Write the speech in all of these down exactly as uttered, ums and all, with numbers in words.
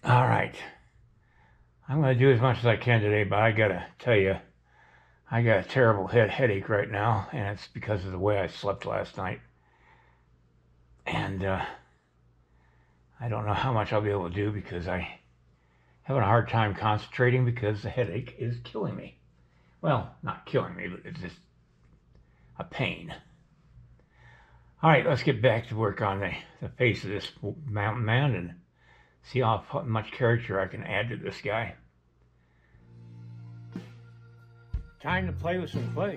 All right. I'm going to do as much as I can today, but I got to tell you, I got a terrible head headache right now, and it's because of the way I slept last night. And uh, I don't know how much I'll be able to do because I'm having a hard time concentrating because the headache is killing me. Well, not killing me, but it's just a pain. All right, let's get back to work on the, the face of this mountain man and see how much character I can add to this guy. Time to play with some clay.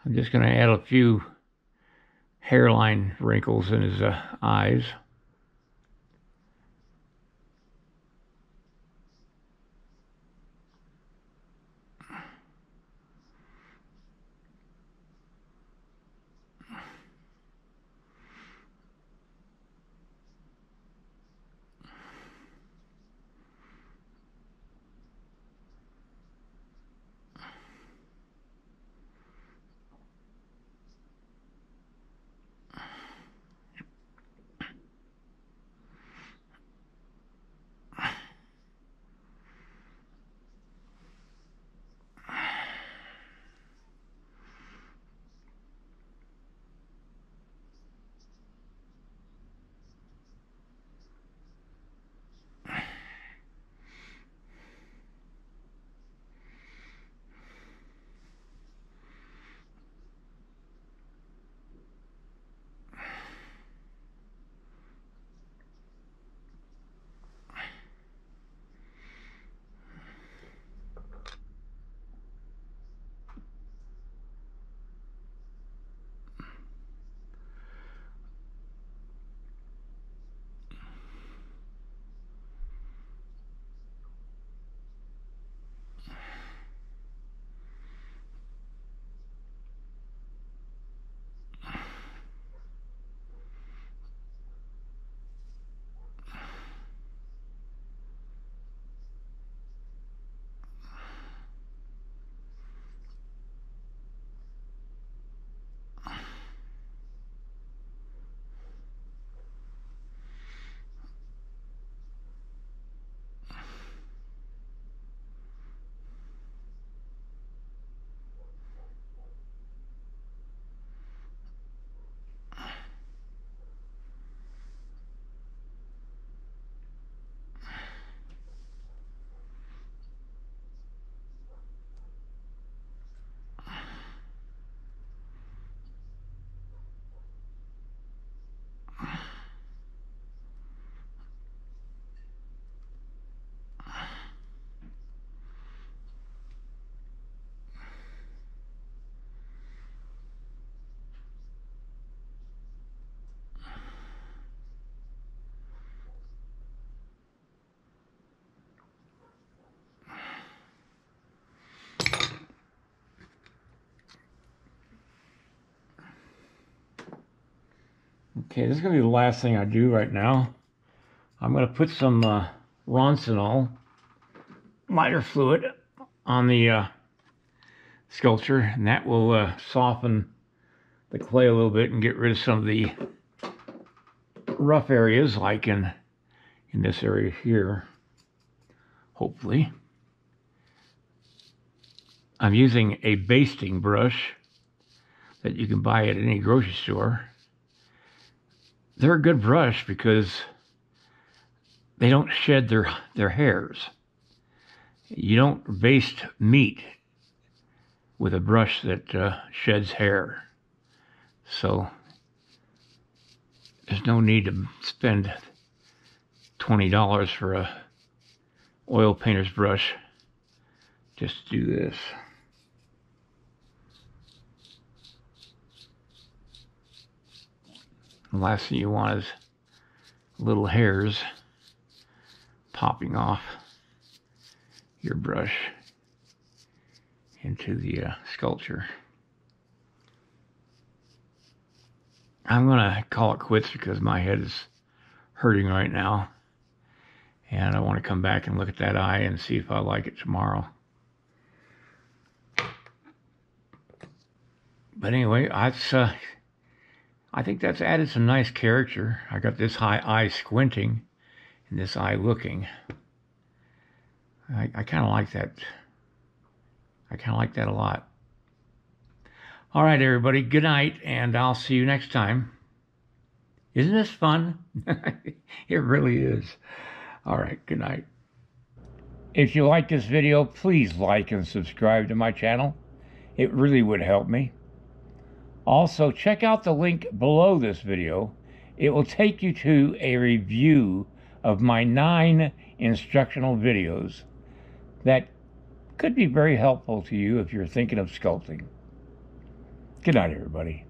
I'm just going to add a few hairline wrinkles in his uh, eyes. Okay, this is going to be the last thing I do right now. I'm going to put some uh, Roncinol lighter fluid on the uh, sculpture, and that will uh, soften the clay a little bit and get rid of some of the rough areas, like in, in this area here, hopefully. I'm using a basting brush that you can buy at any grocery store. They're a good brush because they don't shed their, their hairs. You don't baste meat with a brush that uh, sheds hair. So there's no need to spend twenty dollars for a oil painter's brush just to do this. The last thing you want is little hairs popping off your brush into the uh, sculpture. I'm gonna call it quits because my head is hurting right now, and I want to come back and look at that eye and see if I like it tomorrow. But anyway, that's uh, I think that's added some nice character. I got this high eye squinting and this eye looking. I, I kind of like that. I kind of like that a lot. All right, everybody, good night, and I'll see you next time. Isn't this fun? It really is. All right, good night. If you like this video, please like and subscribe to my channel. It really would help me. Also, check out the link below this video. It will take you to a review of my nine instructional videos that could be very helpful to you if you're thinking of sculpting. Good night, everybody.